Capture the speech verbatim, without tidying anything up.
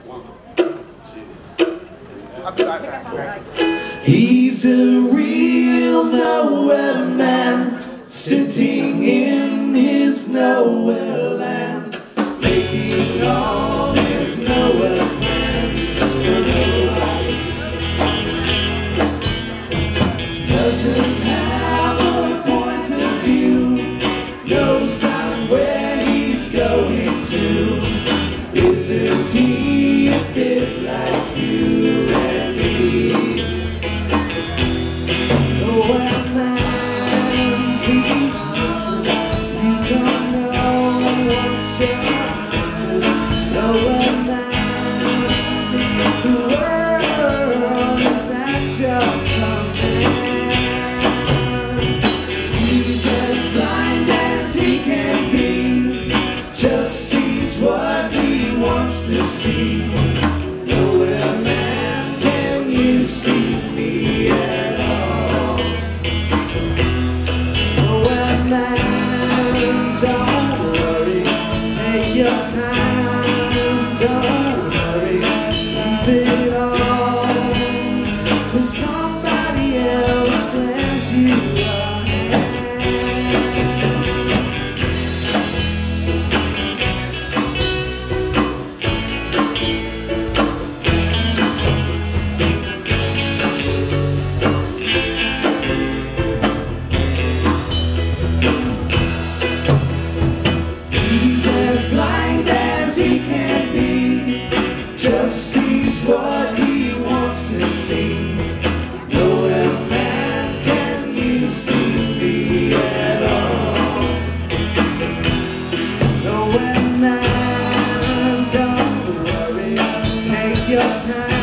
One, two. I'll be right back. He's a real nowhere man, sitting in his nowhere land, making all his nowhere plans for nobody. Doesn't have a point of view, knows not where he's going to. Isn't he a bit like you and me? Nowhere man, please listen. You don't know what you're missing. Nowhere man, the world is at your command. He's as blind as he can be, just sees what he wants to see. Nowhere man, can you see me at all? Nowhere man, don't worry, take your time, don't hurry, leave it all, 'cause somebody else lends you a hand. Just sees what he wants to see. Nowhere man, can you see me at all? Nowhere man, don't worry, take your time.